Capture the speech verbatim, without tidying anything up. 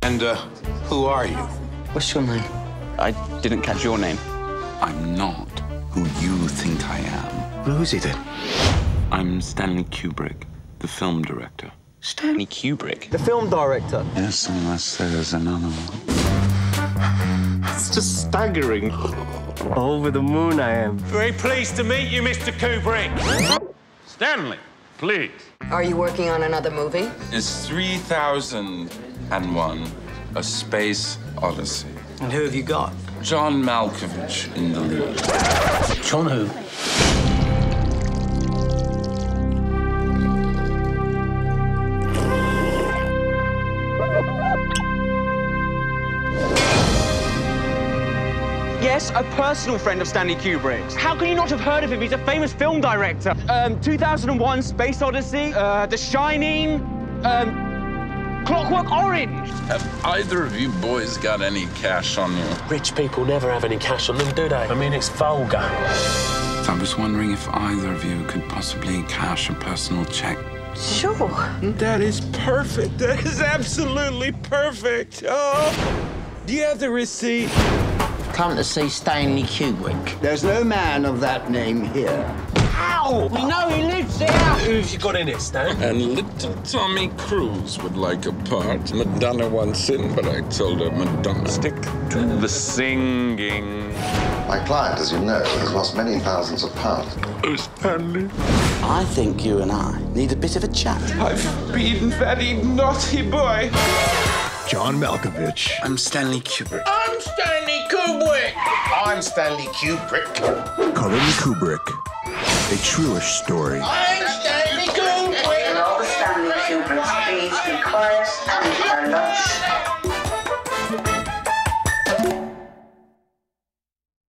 And, uh, who are you? What's your name? I didn't catch your name. I'm not who you think I am. Who is he then? I'm Stanley Kubrick, the film director. Stanley Kubrick? The film director? Yes, unless there's another one. It's just staggering. Over the moon I am. Very pleased to meet you, Mister Kubrick. Stanley, please. Are you working on another movie? It's three thousand one, A Space Odyssey. And who have you got? John Malkovich in the lead. John who? Yes, a personal friend of Stanley Kubrick's. How can you not have heard of him? He's a famous film director. Um, two thousand one, Space Odyssey, uh, The Shining, um, Clockwork Orange. Have either of you boys got any cash on you? Rich people never have any cash on them, do they? I mean, it's vulgar. I was wondering if either of you could possibly cash a personal check. Sure. That is perfect. That is absolutely perfect. Oh, do you have the receipt? Come to see Stanley Kubrick. There's no man of that name here. Ow! We know he lives there! Who've you got in it, Stan? And little Tommy Cruise would like a part. Madonna wants in, but I told her Madonna. Stick to the singing. My client, as you know, has lost many thousands of pounds. Oh, Stanley. I think you and I need a bit of a chat. I've been very naughty boy. John Malkovich. I'm Stanley Kubrick. I'm Stanley Kubrick! I'm Stanley Kubrick. Colin Kubrick. A truish story. I